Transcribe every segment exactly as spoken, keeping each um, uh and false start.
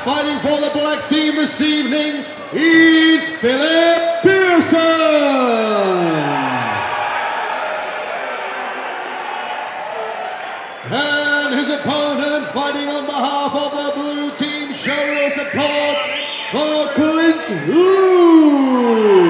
fighting for the black team this evening, is Philip Pearson. And his opponent, fighting on behalf of the blue team, show your support for Clint Wu.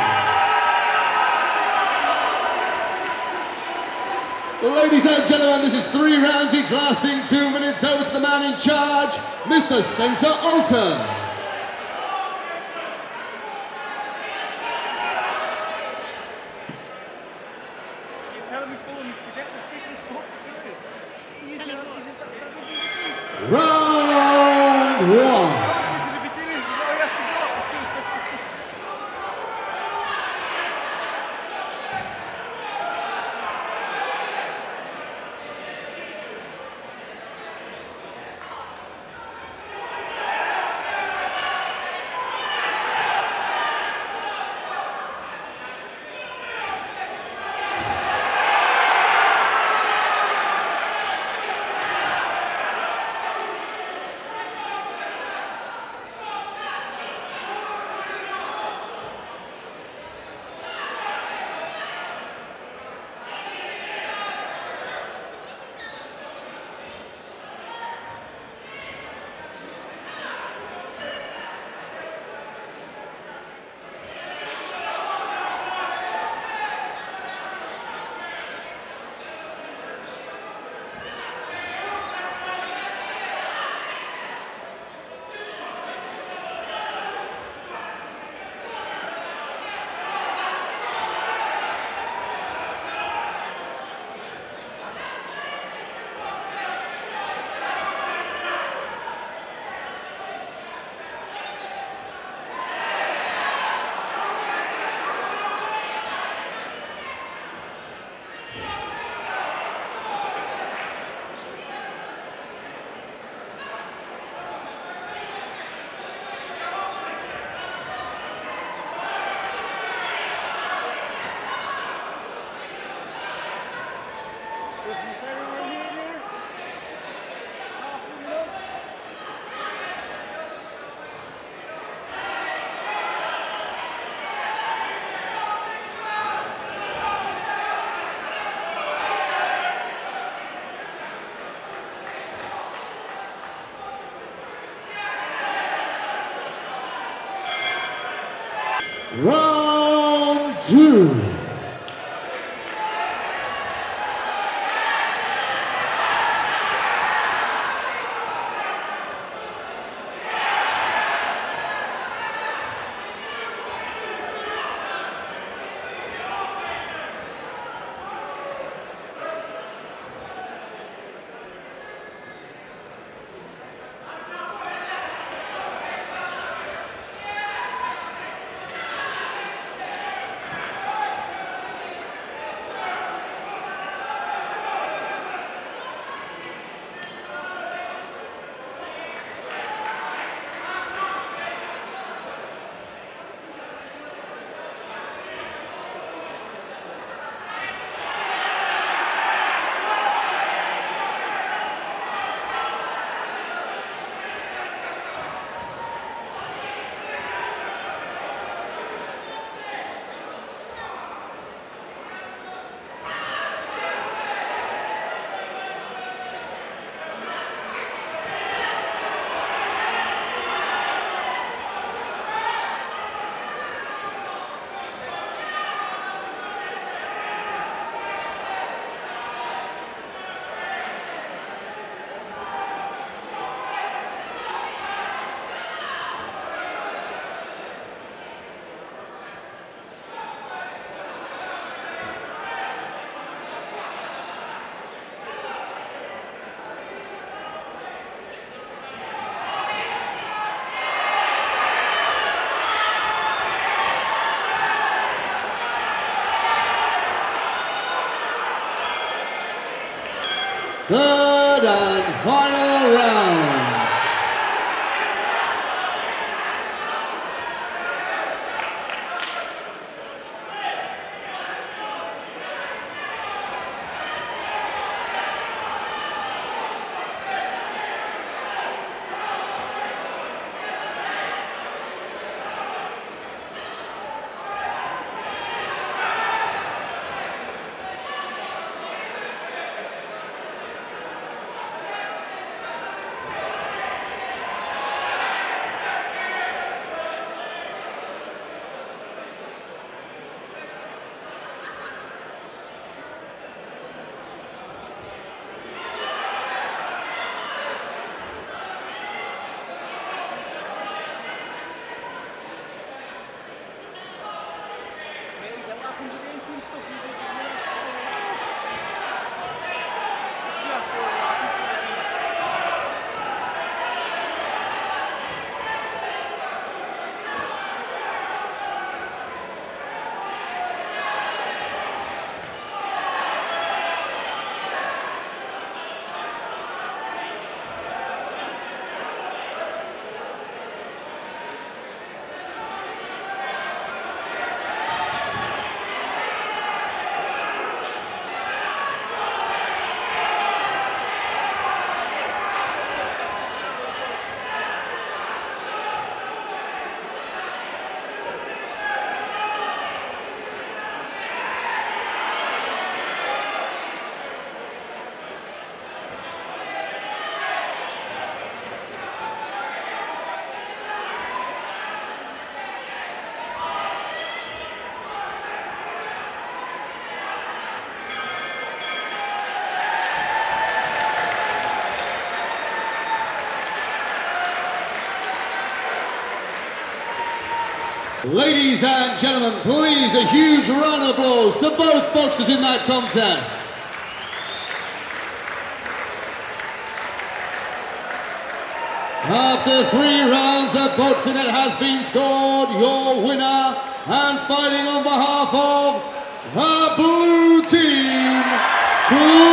Ladies and gentlemen, this is three rounds each lasting two minutes. Over to the man in charge, Mister Spencer Alton. Round one. Round two. Third and final round. Ladies and gentlemen, please a huge round of applause to both boxers in that contest. After three rounds of boxing, it has been scored. Your winner and fighting on behalf of the blue team,